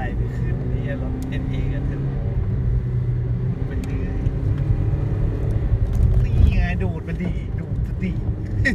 อะไรไปขึ้นนี่รถ NA กับเทอร์โบเป็นเนื้อนี่ไงดูดมันดีดูดมันดี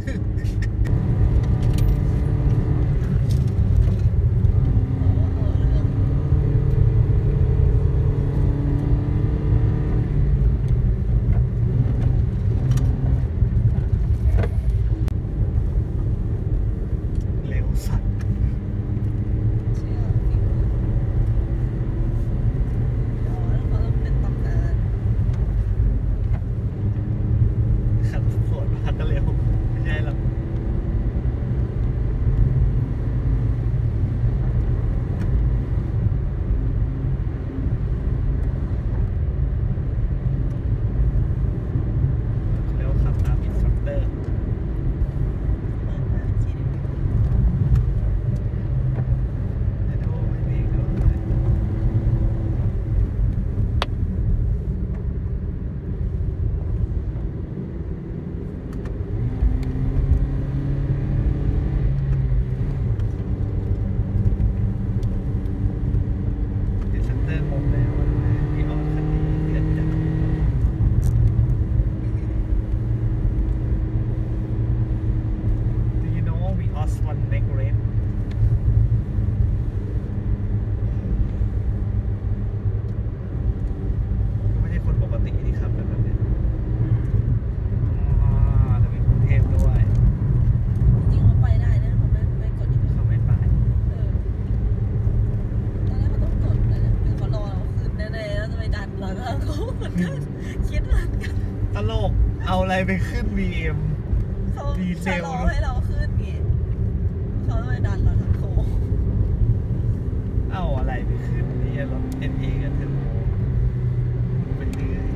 ตลกเอาอะไรไปขึ้น BM ดีเซลให้เราขึ้นนี่เขาไปดันเราทั้งโค้งเอาอะไรไปขึ้นนี่รถ NA กับเทอร์โบเป็นเนื้อ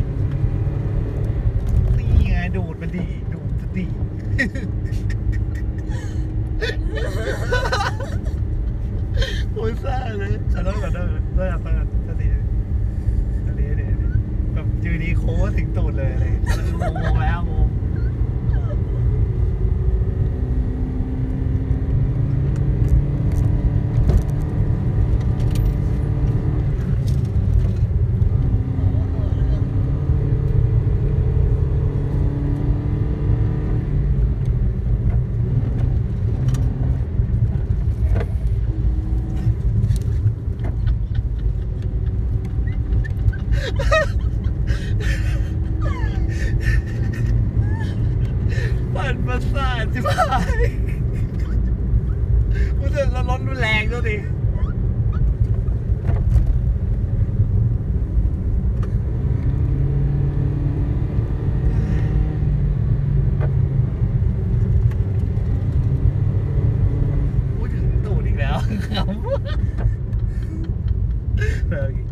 นี่ไงดูดมันดีดูดมันดีโอ้ยซ่าเลยขอโทษขอโทษด้วยอ่ะประกันสติแบบอยู่ดีโค้งถึงตูดเลยอะไรงงแล้วงงปั่นประสาทจิ๋วหายมันจะรถรุนแรงด้วยดิพูดถึงตูดอีกแล้วครับ